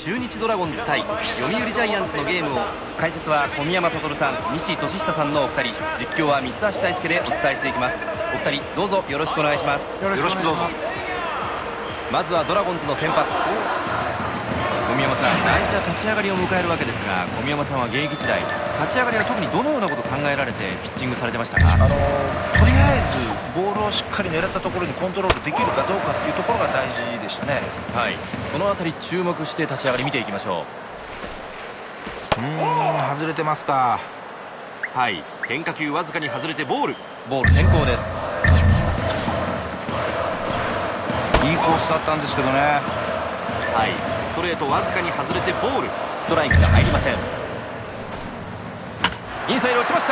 中日ドラゴンズ対読売ジャイアンツのゲームを、解説は小宮山悟さん、西俊久さんのお二人、実況は三橋大輔でお伝えしていきます。お二人どうぞよろしくお願いします。 よろしくどうぞ。 まずはドラゴンズの先発、小宮山さん、大事な立ち上がりを迎えるわけですが、小宮山さんは現役時代、立ち上がりは特にどのようなことを考えられてピッチングされてましたか？ とりあえずボールをしっかり狙ったところにコントロールできるかどうかっていうところが大事でしたね。 はい、そのあたり注目して立ち上がり見ていきましょう。 外れてますか。 はい、変化球わずかに外れてボール先行です。 いいコースだったんですけどね。 はい、ストレートわずかに外れてボール、ストライクが入りません。インサイド落ちました。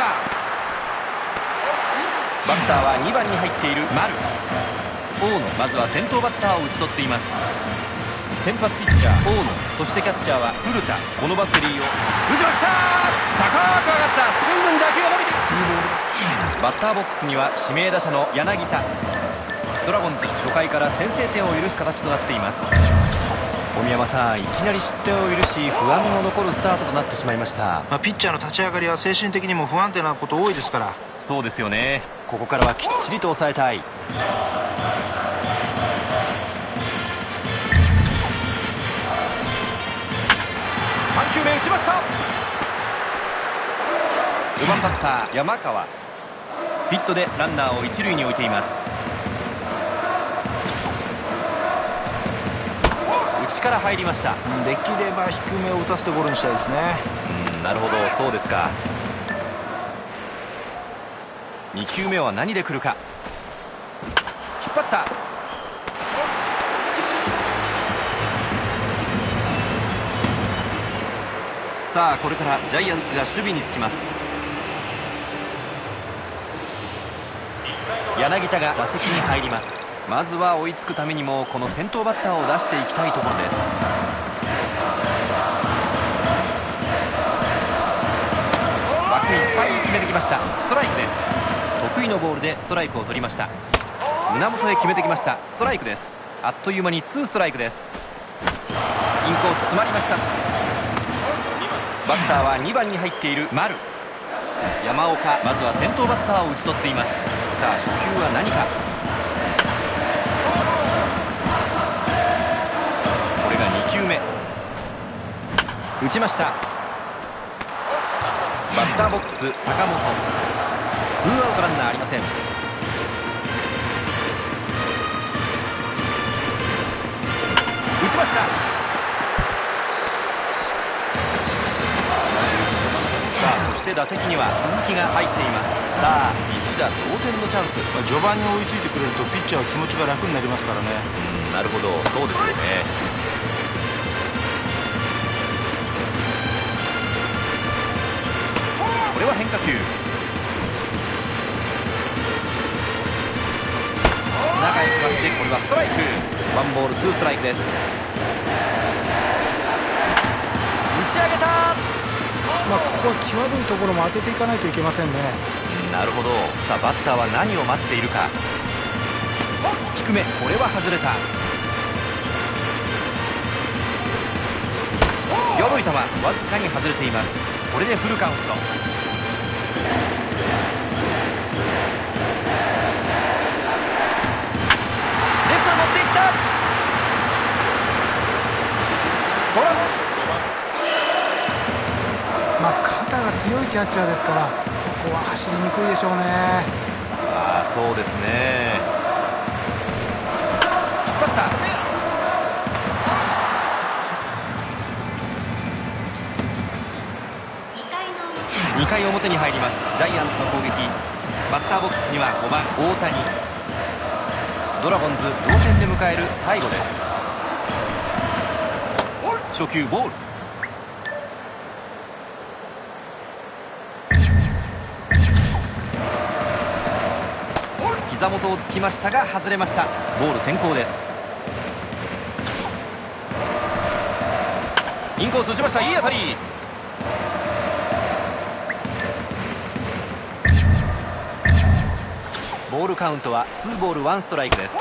バッターは2番に入っている丸。大野、まずは先頭バッターを打ち取っています。先発ピッチャー大野、そしてキャッチャーは古田。このバッテリーを打ちました。高く上がった。ぐんぐん打球が伸びて、バッターボックスには指名打者の柳田。ドラゴンズ初回から先制点を許す形となっています。小宮山さん、いきなり失点を許し不安の残るスタートとなってしまいました。 ピッチャーの立ち上がりは精神的にも不安定なこと多いですから。 そうですよね。ここからはきっちりと抑えたい。3球目打ちました。4番バッター山川、ヒットでランナーを一塁に置いています。内から入りました。 できれば低めを打たせてゴロにしたいですね。 なるほど、そうですか。2球目は何で来るか。引っ張った。さあ、これからジャイアンツが守備につきます。柳田が打席に入ります。まずは追いつくためにもこの先頭バッターを出していきたいところです。枠いっぱいに決めてきました。ストライクです。得意のボールでストライクを取りました。胸元へ決めてきました。ストライクです。あっという間に2ストライクです。インコース詰まりました。バッターは2番に入っている丸。山岡、まずは先頭バッターを打ち取っています。さあ、初球は何か。これが2球目、打ちました。バッターボックス坂本、ツーアウトランナーありません。打ちました。さあ、そして打席には鈴木が入っています。さあ、一打同点のチャンス。 序盤に追いついてくれるとピッチャーは気持ちが楽になりますからね。 なるほど、そうですよね。これは変化球、中へ向かって、これはストライク。ワンボールツーストライクです。打ち上げた。 ここは際どいところも当てていかないといけませんね。 なるほど。さあ、バッターは何を待っているか。低め、これは外れた。弱い球、わずかに外れています。これでフルカウント。レフトに持っていった。ドラゴン、 肩が強いキャッチャーですから、ここは走りにくいでしょうね。 ああ、そうですね。引っ張った。2回表に入ります。ジャイアンツの攻撃。バッターボックスには5番大谷。ドラゴンズ同点で迎える最後です。初球ボール、膝元をつきましたが外れました。ボール先行です。インコース打ちました。いい当たり。ボールカウントは2ボール1ストライクです。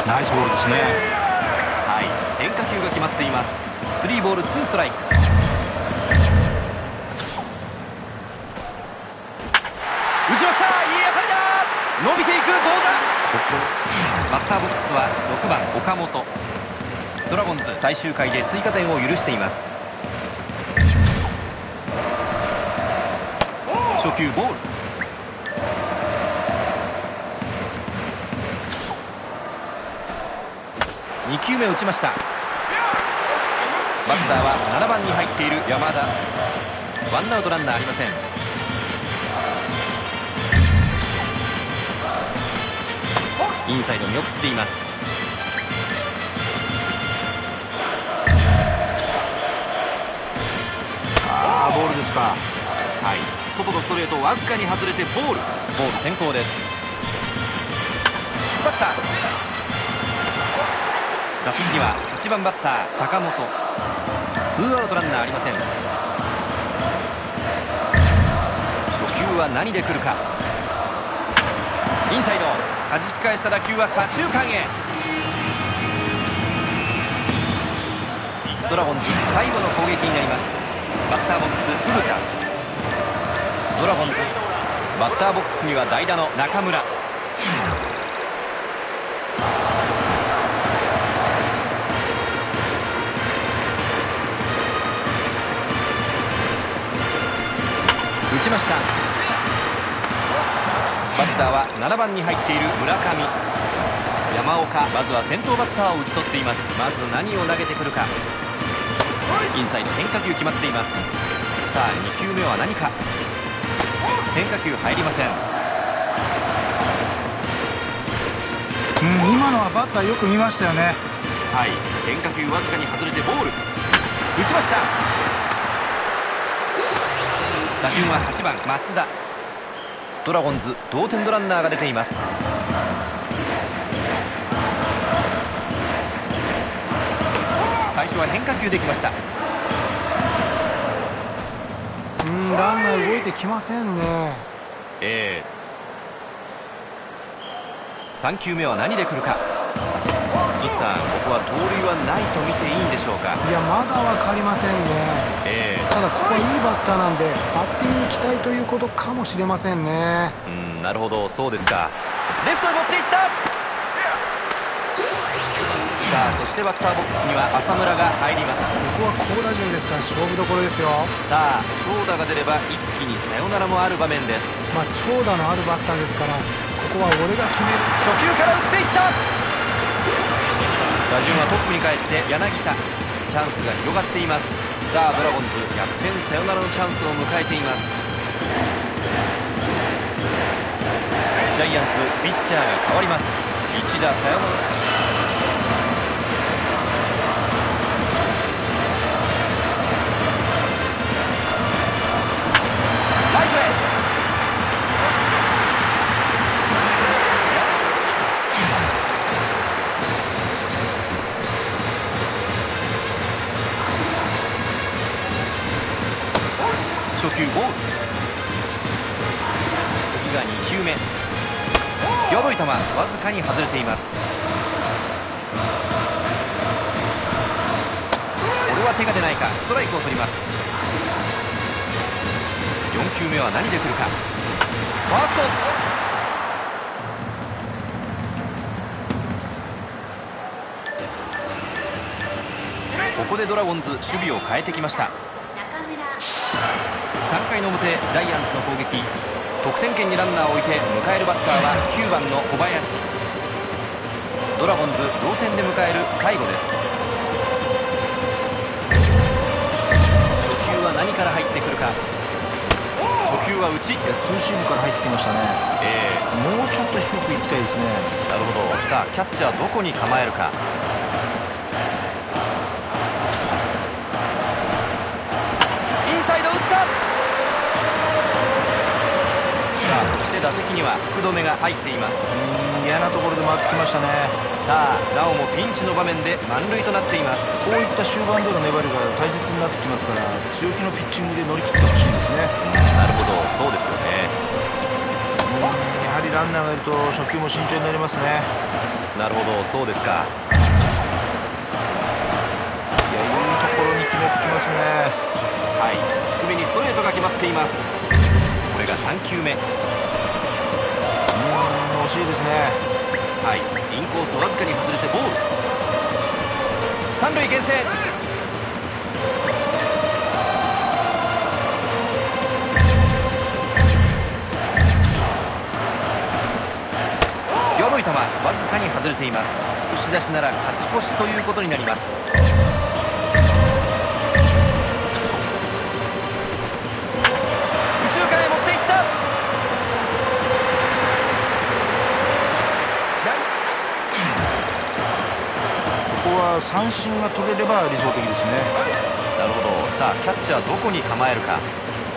ナイスボールですね。 はい、変化球が決まっています。3ボール2ストライク。打ちました。いい当たりだ。伸びていく。どうだ。バッターボックスは6番岡本。ドラゴンズ最終回で追加点を許しています。初球ボール。2球目打ちました。バッターは7番に入っている山田。ワンアウトランナーありません。インサイド見送っています。 ボールですか。 はい、外のストレートわずかに外れてボール先行です。引っ張った。打席には1番バッター坂本。ツーアウトランナーありません。初球は何で来るか。インサイド弾き返した打球は左中間へ。ドラゴンズ最後の攻撃になります。バッターボックス古田。ドラゴンズバッターボックスには代打の中村。打ちました。バッターは7番に入っている村上。山岡、まずは先頭バッターを打ち取っています。まず何を投げてくるか。インサイド変化球決まっています。さあ2球目は何か。変化球入りません。 今のはバッターよく見ましたよね。 はい、変化球わずかに外れてボール。打ちました。打順は8番松田。ドラゴンズ同点のランナーが出ています。最初は変化球できました。 ランナー動いてきませんね。 3球目は何で来るか。岸さん、ここは盗塁はないと見ていいんでしょうか。 いや、まだ分かりませんね。ただここはいいバッターなんでバッティングに期待ということかもしれませんね。 なるほど、そうですか。レフトへ持っていった。さあそしてバッターボックスには浅村が入ります。 ここは好打順ですから勝負どころですよ。 さあ長打が出れば一気にサヨナラもある場面です。 長打のあるバッターですから、ここは俺が決める。 初球から打っていった。打順はトップに帰って柳田。チャンスが広がっています。さあドラゴンズ逆転サヨナラのチャンスを迎えています。ジャイアンツピッチャーが変わります。一打サヨナラ。初球ボール。次が2球目。際どい球わずかに外れています。これは手が出ないか。ストライクを取ります。4球目は何で来るか。ファースト。ここでドラゴンズ守備を変えてきました。3回の表ジャイアンツの攻撃。得点圏にランナーを置いて迎えるバッターは9番の小林。ドラゴンズ同点で迎える最後です。初球は何から入ってくるか。初球は内。 ツーシームから入ってきましたね。もうちょっと低くいきたいですね。 なるほど。さあキャッチャーどこに構えるか。打席には福留が入っています。 嫌なところで回ってきましたね。 さあなおもピンチの場面で満塁となっています。 こういった終盤での粘りが大切になってきますから、強気のピッチングで乗り切ってほしいですね。 なるほど、そうですよね。 やはりランナーがいると初球も慎重になりますね。 なるほど、そうですか。 いや、いいところに決めてきますね。 はい、低めにストレートが決まっています。これが3球目。 惜しいですね。 はい、インコースわずかに外れてボール。三塁牽制。弱い球、わずかに外れています。押し出しなら勝ち越しということになります。右中間へ持っていった。 ここは三振が取れれば理想的ですね。 なるほど。さあキャッチャーどこに構えるか。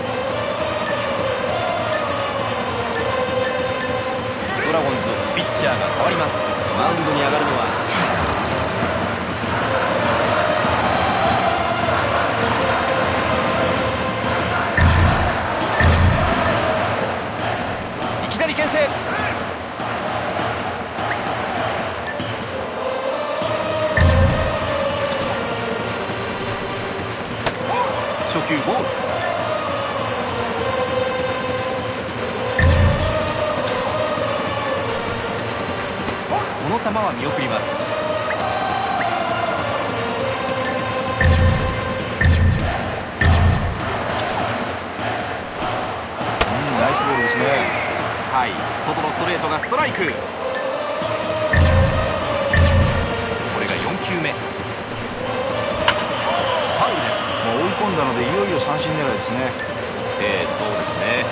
ドラゴンズピッチャーが変わります。マウンドに上がるのはいきなり牽制。初球ボール。この球は見送ります。 ナイスボールですね。 はい、外のストレートがストライク。これが4球目。ファウルです。 もう追い込んだのでいよいよ三振狙いですね。 そうですね。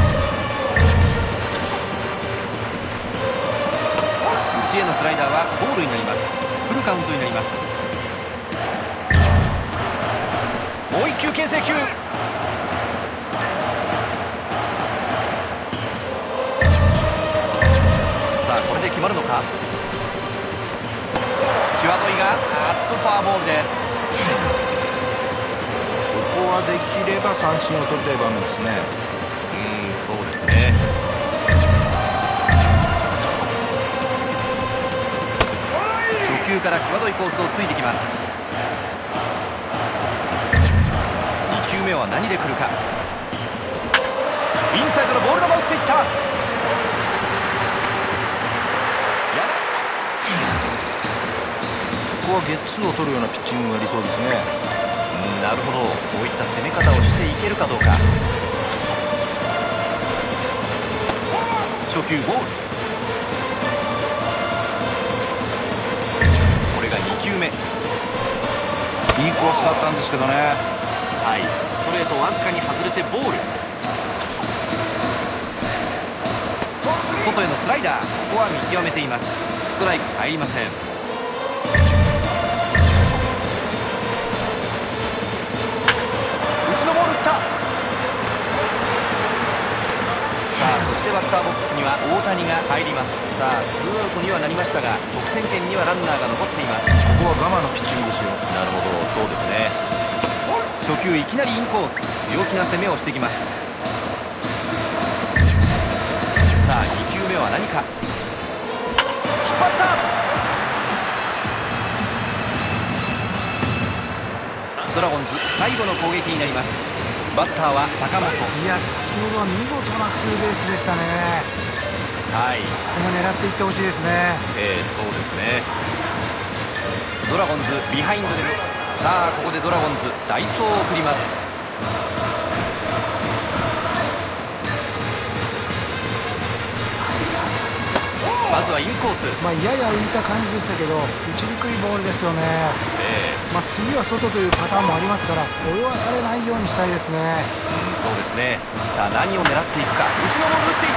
内へのスライダーはボールになります。フルカウントになります。もう1球牽制球。さあこれで決まるのか。際どいがフォアボールです。 ここはできれば三振を取りたい場面ですね。 そうですね。初球から際どいコースをついてきます。2球目は何で来るか。インサイドのボール球を打っていった。 ここはゲッツーを取るようなピッチングが理想ですね。 なるほど、そういった攻め方をしていけるかどうか。初球ボール。これが2球目。 いいコースだったんですけどね。 はい、ストレートわずかに外れてボール。外へのスライダー、ここは見極めています。ストライク入りません。そしてバッターボックスには大谷が入ります。さあツーアウトにはなりましたが得点圏にはランナーが残っています。 ここは我慢のピッチングですよ。 なるほど、そうですね。初球いきなりインコース、強気な攻めをしてきます。さあ2球目は何か。引っ張った。ドラゴンズ最後の攻撃になります。バッターは坂本。 いや、先ほどは見事なツーベースでしたね。 はい、 ここも狙っていってほしいですね。 そうですね。ドラゴンズビハインドでさあここでドラゴンズ代走を送ります。まずはインコース。 やや浮いた感じでしたけど打ちにくいボールですよね。次は外というパターンもありますから泳がされないようにしたいですね。 そうですね。さあ何を狙っていくか。内のボール打っていった。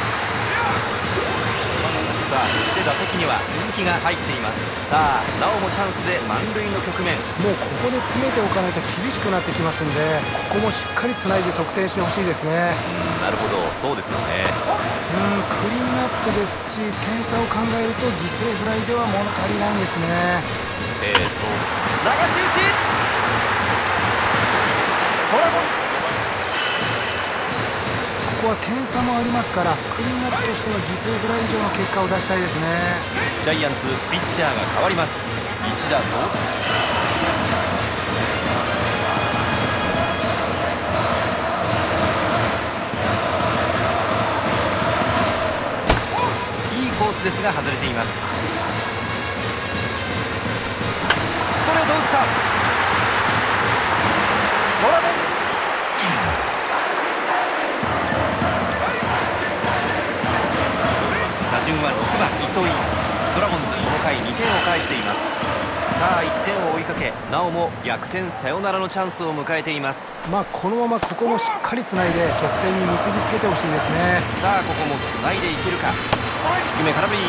さあそして打席には鈴木が入っています。さあなおもチャンスで満塁の局面。 もうここで詰めておかないと厳しくなってきますんで、ここもしっかりつないで得点してほしいですね。 なるほど、そうですよね。 クリーンアップですし点差を考えると犠牲フライでは物足りないんですね。 そうですね。流し打ち。ドラゴン。ここは点差もありますから、クリーンアップとしては犠牲フライ以上の結果を出したいですね。 ジャイアンツピッチャーが変わります。一打同いいコースですが外れています。ストレート打った。ドラゴン打順は6番糸井。ドラゴンズこの回2点を返しています。さあ1点を追いかけ、なおも逆転サヨナラのチャンスを迎えています。 このままここもしっかりつないで得点に結びつけてほしいですね。 さあここもつないでいけるか。低め空振り。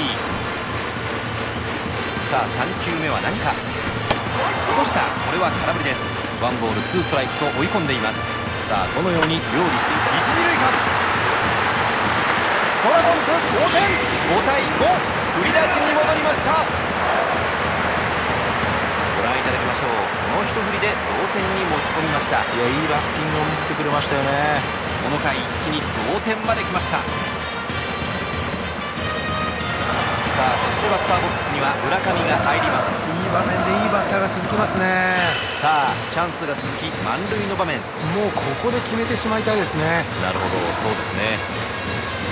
さあ3球目は何か落とした。これは空振りです。ワンボールツーストライクと追い込んでいます。さあどのように料理していく。一二塁間。ドラゴンズ同点。5対5。振り出しに戻りました。ご覧いただきましょう。この一振りで同点に持ち込みました。 いや、いいバッティングを見せてくれましたよね。 この回一気に同点まで来ました。さあそしてバッターボックスには村上が入ります。 いい場面でいいバッターが続きますね。 さあチャンスが続き満塁の場面。 もうここで決めてしまいたいですね。 なるほど、そうですね。